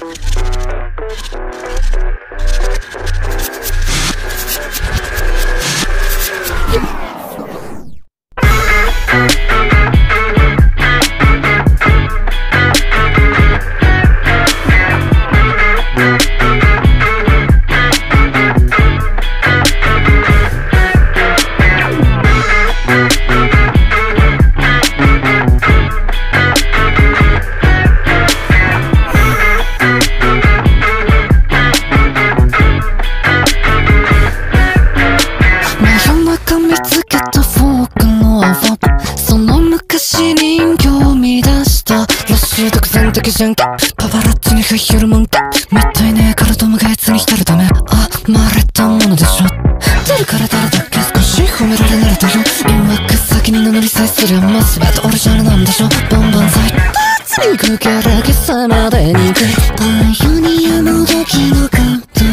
じゃんけパパラッチに振るもんけみったいねえからともがいつに浸るためあまれたものでしょ出るから誰だっけ少し褒められ慣れたよ今く先に名乗りさえすりゃもう全てオリジナルなんでしょバンバンザイパーツに行くから今朝までに行くパイオニアの時のカウント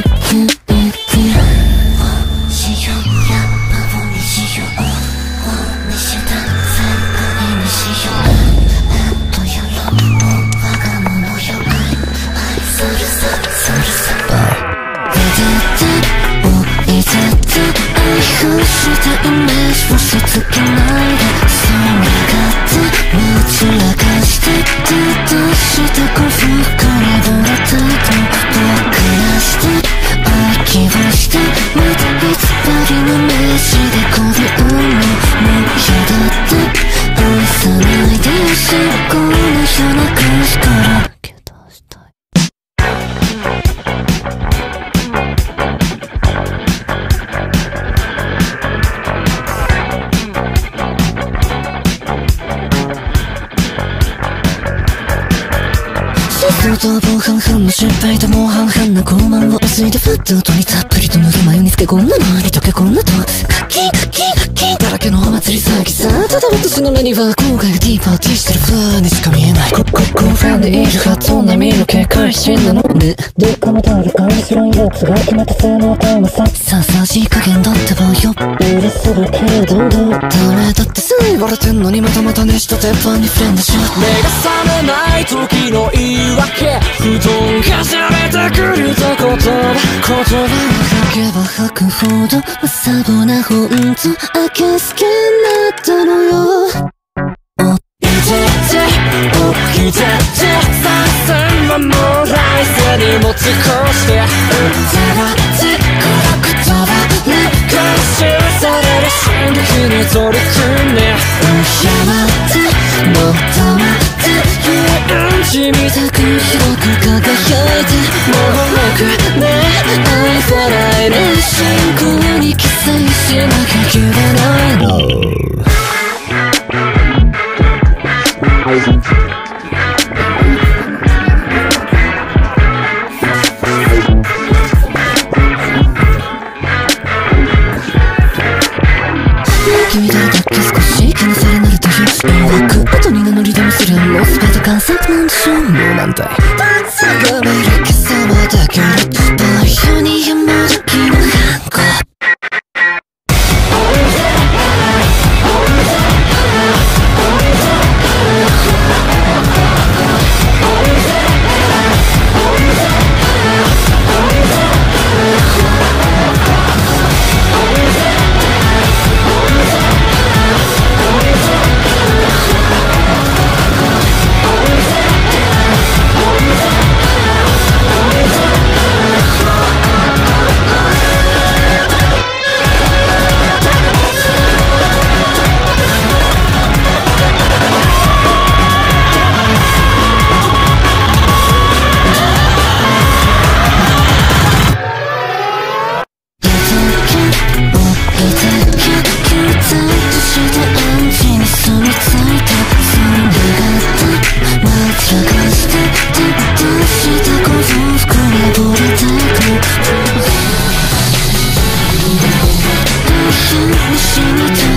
したイメージをしつけないでそんながって持ち明かしてずっとした幸福にぶれたと僕らして愛希望してまたいつばりの名刺でこびうのもう嫌だって愛さないでよしこの夜なくしからけ出したい相当防犯犯の失敗ともう半々な傲慢をついてフット後にたっぷりと塗る眉につけこんなのに溶けこんなとカッキーカッキーカッキーだらけのお祭り騒ぎさただ私の目には後悔がティーパーティーしてるファーにしか見えないファンでいる発音並みの警戒心なのねどっかの誰かに知らんやつが決めた性能タイムさささじ加減だってばようるするけどダメだってさ言われてんのにまたまた熱した鉄板にフレンドしよう目が覚めない時の言い訳布団がじゃれてくると言葉を吐けば吐くほどサボなほんとあけすけになったのよおいてておいてて3000万も来世に持ち越して疑ってくらく言葉ね回収される進撃に取り組んでやってもっと待って地味たく広く輝いてもうなくね愛さないね進行に記載しなきゃ切れないの君誰だっけ少し気にされ慣れたよ弱く後に名乗りでもすりゃもう全て贋作なんでしょうもうなんだい罰が見る今朝まだけどバイオニアもどきの反抗死にた